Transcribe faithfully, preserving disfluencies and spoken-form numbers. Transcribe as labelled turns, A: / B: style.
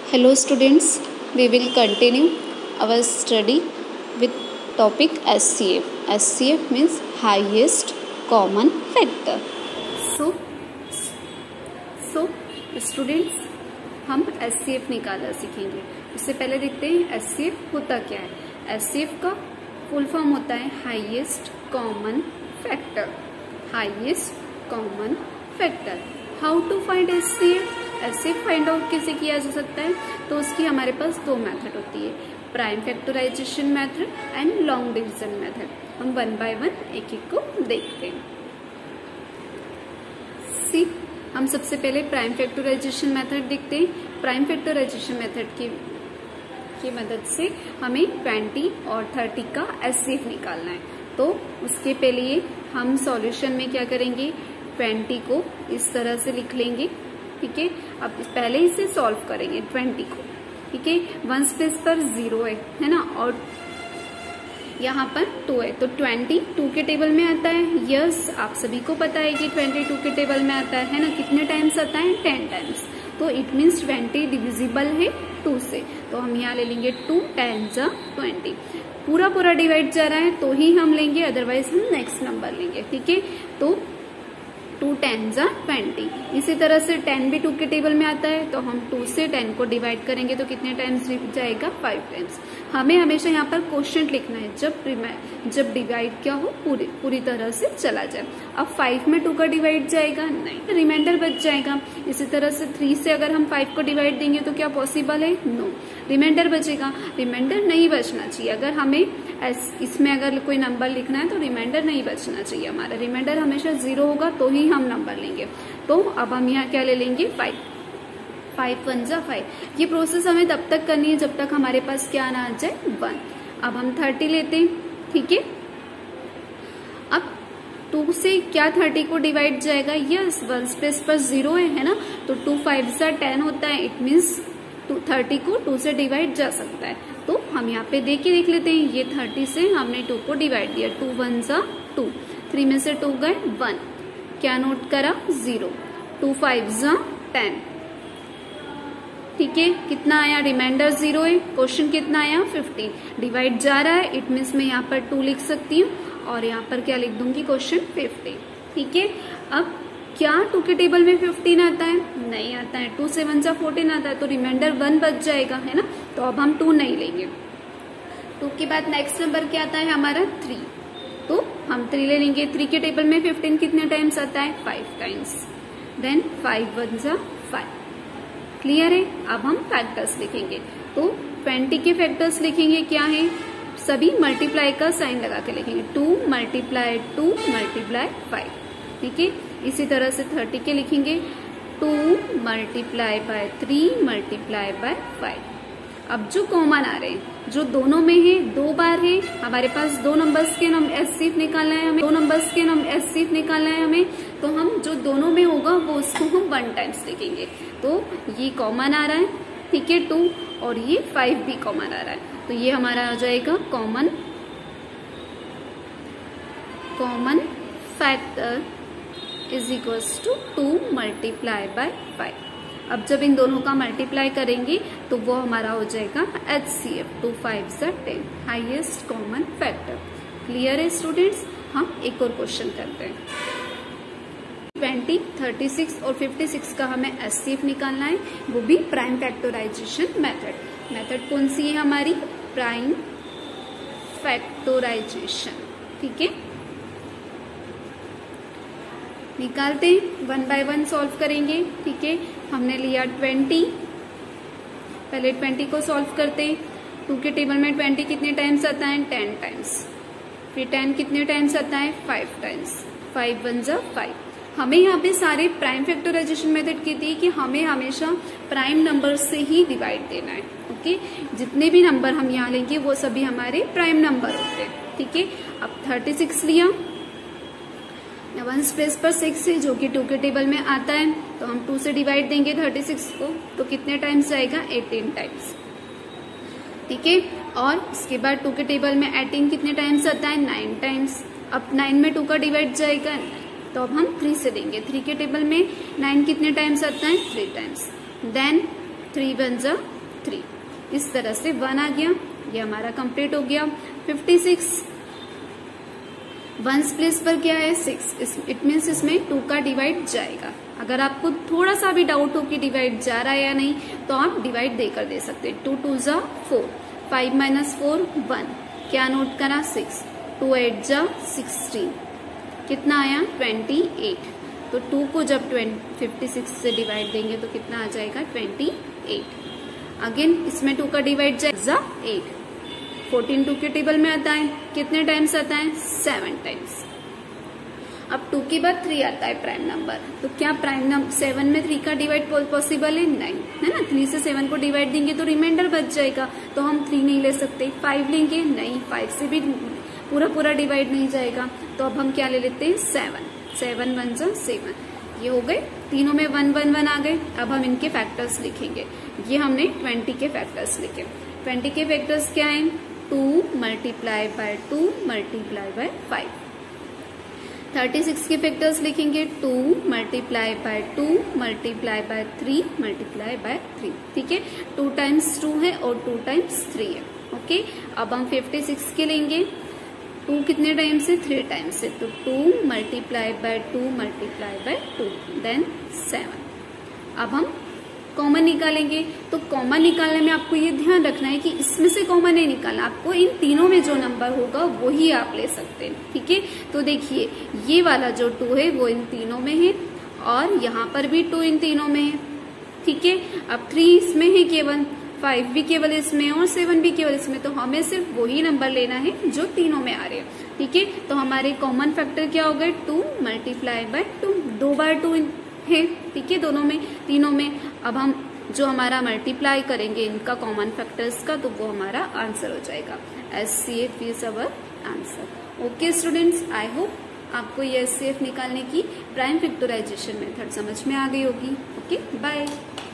A: Hello students, we will continue our study with topic S C F. S C F means highest common factor. So, so students हम S C F निकालना सीखेंगे। उससे पहले देखते हैं S C F होता क्या है। S C F का फुल फॉर्म होता है highest common factor. Highest common factor. How to find S C F? S C F find out कैसे किया जा सकता है? तो उसकी हमारे पास दो मेथड होती है, prime factorization method and long division method. हम वन बाय वन एक एक को देखते हैं। सी हम सबसे पहले प्राइम फैक्टराइजेशन मेथड देखते हैं। प्राइम फैक्टराइजेशन मेथड की की मदद से हमें ट्वेंटी और थर्टी का S C F निकालना है। तो उसके पहले हम सॉल्यूशन में क्या करेंगे, ट्वेंटी को इस तरह से लिख लेंगे। ठीक है, अब पहले इसे सॉल्व करेंगे ट्वेंटी को। ठीक है, वन स्पेस पर जीरो है है ना, और यहाँ पर टू है, तो ट्वेंटी टू के टेबल में आता है। यस, आप सभी को पता है कि ट्वेंटी टू के टेबल में आता है ना। कितने टाइम्स आता है? Ten times. तो इट मीन्स ट्वेंटी डिविजिबल है टू से, तो हम यहाँ ले लेंगे टू टेन जा ट्वेंटी। पूरा पूरा डिवाइड जा रहा है तो ही हम लेंगे, अदरवाइज हम नेक्स्ट नंबर लेंगे। ठीक है, तो टू टेन जा ट्वेंटी। इसी तरह से टेन भी टू के टेबल में आता है, तो हम टू से टेन को डिवाइड करेंगे तो कितने टाइम्स जाएगा? Five times. हमें हमेशा यहाँ पर क्वोशिएंट लिखना है, जब जब डिवाइड क्या हो पूरी पूरी तरह से चला जाए। अब फाइव में टू का डिवाइड जाएगा नहीं, रिमाइंडर बच जाएगा। इसी तरह से थ्री से अगर हम फाइव को डिवाइड देंगे तो क्या पॉसिबल है? नो, रिमाइंडर बचेगा। रिमाइंडर नहीं बचना चाहिए। अगर हमें इसमें अगर कोई नंबर लिखना है तो रिमाइंडर नहीं बचना चाहिए। हमारा रिमाइंडर हमेशा जीरो होगा तो ही हम नंबर लेंगे। तो अब हम यहाँ क्या ले लेंगे? फाइव। फाइव वन जा फाइव। ये प्रोसेस हमें तब तक करनी है जब तक हमारे पास क्या ना आ जाए? वन। अब हम थर्टी लेते हैं। ठीक है, अब टू से क्या थर्टी को डिवाइड जाएगा? यस, वन स्पेस पर जीरो है है ना, तो टू फाइव जा टेन होता है। इट मीन्स टू थर्टी को टू से डिवाइड जा सकता है। तो हम यहाँ पे देख के देख लेते हैं। ये थर्टी से हमने टू को डिवाइड दिया, टू वन जा टू, थ्री में से टू गए वन, क्या नोट करा? जीरो। टू फाइव जा टेन। ठीक है, कितना आया? रिमाइंडर जीरो है। क्वेश्चन कितना आया? फिफ्टीन। डिवाइड जा रहा है, इट मीन्स मैं यहाँ पर टू लिख सकती हूँ और यहाँ पर क्या लिख दूंगी? Question fifteen. ठीक है, अब क्या टू के टेबल में फिफ्टीन आता है? नहीं आता है। टू सेवन जा फोर्टीन आता है, तो रिमाइंडर वन बच जाएगा है ना, तो अब हम टू नहीं लेंगे। टू के बाद नेक्स्ट नंबर क्या आता है हमारा? थ्री, तो हम थ्री ले लेंगे। थ्री के टेबल में फिफ्टीन कितने टाइम्स आता है? Five times. Then five one जा फाइव। क्लियर है? अब हम फैक्टर्स लिखेंगे, तो ट्वेंटी के फैक्टर्स लिखेंगे। क्या है? सभी मल्टीप्लाई का साइन लगा के लिखेंगे। Two multiply two multiply five. ठीक है, इसी तरह से थर्टी के लिखेंगे, two multiply by three multiply by five. अब जो कॉमन आ रहे हैं, जो दोनों में है, दो बार है, हमारे पास दो नंबर्स के नम S C F निकालना है हमें, दो नंबर्स के नम S C F निकालना है हमें, तो हम जो दोनों में होगा वो उसको हम वन टाइम्स लिखेंगे। तो ये कॉमन आ रहा है, ठीक है, टू, और ये फाइव भी कॉमन आ रहा है, तो ये हमारा हो जाएगा common common factor is equals to two multiply by five. अब जब इन दोनों का मल्टीप्लाई करेंगे तो वो हमारा हो जाएगा H C F, two five जा ten, highest common factor. Clear है स्टूडेंट्स? हम एक और क्वेश्चन करते हैं। ट्वेंटी, थर्टी सिक्स और फिफ्टी सिक्स का हमें S C F निकालना है, वो भी प्राइम फैक्टराइजेशन मेथड। मेथड कौन सी है हमारी? Prime factorization. ठीक है, निकालते हैं, वन बाय वन सॉल्व करेंगे। ठीक है, हमने लिया ट्वेंटी, पहले ट्वेंटी को सॉल्व करते हैं। टू के टेबल में ट्वेंटी कितने टाइम्स आता है? Ten times. फिर टेन कितने टाइम्स आता है? Five times. फाइव वन जा फाइव। हमें यहाँ पे सारे प्राइम फैक्टराइजेशन मेथड की थी कि हमें हमेशा प्राइम नंबर से ही डिवाइड देना है। ओके, जितने भी नंबर हम यहाँ लेंगे वो सभी हमारे प्राइम नंबर होते हैं। ठीक है, अब थर्टी सिक्स लिया, वन स्पेस पर सिक्स है जो कि टू के टेबल में आता है, तो हम टू से डिवाइड देंगे थर्टी सिक्स को, तो कितने टाइम्स जाएगा? Eighteen times. ठीक है, और उसके बाद टू के टेबल में एटीन कितने टाइम्स आता है? Nine times. अब नाइन में टू का डिवाइड जाएगा, तो अब हम थ्री से देंगे। थ्री के टेबल में नाइन कितने टाइम्स आता है? Three times. Then three one जा थ्री। इस तरह से वन आ गया, ये हमारा कंप्लीट हो गया। फिफ्टी सिक्स वंस प्लेस पर क्या है सिक्स, इट मीन्स इसमें टू का डिवाइड जाएगा। अगर आपको थोड़ा सा भी डाउट हो कि डिवाइड जा रहा है या नहीं तो आप डिवाइड देकर दे सकते हैं। टू टू जा four, five minus four one, क्या नोट करा सिक्स, टू एट जा सिक्सटीन, कितना आया ट्वेंटी एट। तो टू को जब फिफ्टी सिक्स से डिवाइड देंगे तो कितना आ जाएगा ट्वेंटी एट। अगेन इसमें टू का डिवाइड जाएगा एट, फोर्टीन टू के टेबल में आता है, कितने टाइम्स आता है सेवन टाइम्स। अब टू के बाद थ्री आता है प्राइम नंबर, तो क्या प्राइम नंबर सेवन में थ्री का डिवाइड पॉसिबल है, नहीं है ना। थ्री से सेवन को डिवाइड देंगे तो रिमाइंडर बच जाएगा, तो हम थ्री नहीं ले सकते। फाइव लेंगे, नहीं, फाइव से भी पूरा पूरा डिवाइड नहीं जाएगा, तो अब हम क्या ले लेते हैं सेवन, सेवन वन जा सेवन, ये हो गए तीनों में वन वन वन आ गए। अब हम इनके फैक्टर्स लिखेंगे, ये हमने ट्वेंटी के फैक्टर्स लिखे। ट्वेंटी के फैक्टर्स क्या है, two multiply by two multiply by five. Thirty six के फैक्टर्स लिखेंगे, two multiply by two multiply by three multiply by three. ठीक है, टू टाइम्स टू है और टू टाइम्स थ्री है। ओके, अब हम फिफ्टी सिक्स के लेंगे, टू कितने टाइम्स है, थ्री टाइम्स है, तो two multiply by two multiply by two then seven. अब हम कॉमन निकालेंगे, तो कॉमन निकालने में आपको ये ध्यान रखना है कि इसमें से कॉमन नहीं निकालना, आपको इन तीनों में जो नंबर होगा वही आप ले सकते हैं। ठीक है, तो देखिए ये वाला जो टू है वो इन तीनों में है और यहाँ पर भी टू इन तीनों में है। ठीक है, अब थ्री इसमें है केवल, फाइव भी केवल इसमें और सेवन भी केवल इसमें, तो हमें सिर्फ वही नंबर लेना है जो तीनों में आ रहे हैं। ठीक है, तो हमारे कॉमन फैक्टर क्या हो गए, टू मल्टीप्लाई बाय टू, दो बार टू है। ठीक है, दोनों में तीनों में। अब हम जो हमारा मल्टीप्लाई करेंगे इनका कॉमन फैक्टर्स का, तो वो हमारा आंसर हो जाएगा। S C F is our answer. Okay students, I hope आपको ये एस सी एफ निकालने की प्राइम फैक्टराइजेशन मेथड समझ में आ गई होगी। Okay, bye.